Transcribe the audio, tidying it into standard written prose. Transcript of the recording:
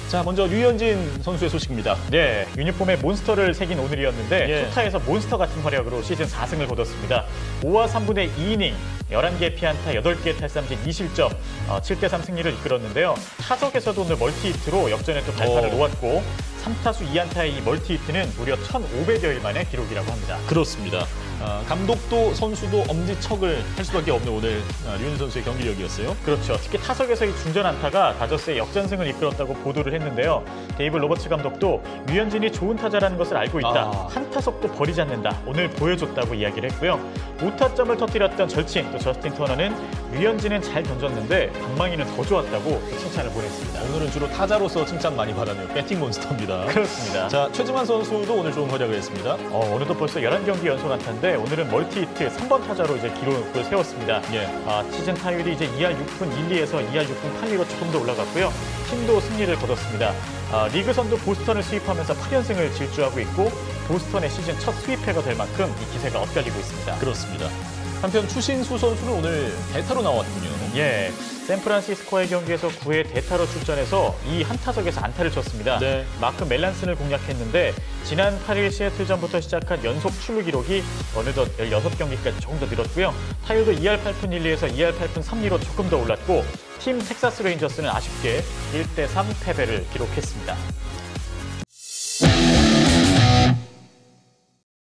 자, 먼저 류현진 선수의 소식입니다. 네, 유니폼에 몬스터를 새긴 오늘이었는데 예. 투타에서 몬스터 같은 활약으로 시즌 4승을 거뒀습니다. 5와 3분의 2이닝, 11개 피안타, 8개 탈삼진 2실점, 7대3 승리를 이끌었는데요. 타석에서도 오늘 멀티히트로 역전에 또 발판을 놓았고 3타수 2안타의 이 멀티히트는 무려 1,500여일 만의 기록이라고 합니다. 그렇습니다. 감독도 선수도 엄지척을 할 수밖에 없는 오늘 류현진 선수의 경기력이었어요. 그렇죠. 특히 타석에서 이 중전 안타가 다저스의 역전승을 이끌었다고 보도를 했는데요. 데이브 로버츠 감독도 류현진이 좋은 타자라는 것을 알고 있다. 한 타석도 버리지 않는다. 오늘 보여줬다고 이야기를 했고요. 5타점을 터뜨렸던 절친 또 저스틴 터너는 류현진은 잘 던졌는데 방망이는 더 좋았다고 칭찬을 보냈습니다. 오늘은 주로 타자로서 칭찬 많이 받았네요. 배팅 몬스터입니다. 그렇습니다. 자, 최지만 선수도 오늘 좋은 활약을 했습니다. 오늘도 벌써 11경기 연속 안타인데 오늘은 멀티히트 3번 타자로 이제 기록을 세웠습니다. 예. 시즌 타율이 이제 2할 6푼 1리에서 2할 6푼 8리로 조금 더 올라갔고요. 팀도 승리를 거뒀습니다. 리그 선두 보스턴을 수입하면서 8연승을 질주하고 있고 보스턴의 시즌 첫 수입회가 될 만큼 이 기세가 엇갈리고 있습니다. 그렇습니다. 한편 추신수 선수는 오늘 대타로 나왔군요. 예, 샌프란시스코의 경기에서 9회 대타로 출전해서 이 한 타석에서 안타를 쳤습니다. 네. 마크 멜란슨을 공략했는데 지난 8일 시애틀전부터 시작한 연속 출루 기록이 어느덧 16경기까지 조금 더 늘었고요. 타율도 2할 8푼 1리에서 2할 8푼 3리로 조금 더 올랐고 팀 텍사스 레인저스는 아쉽게 1대3 패배를 기록했습니다.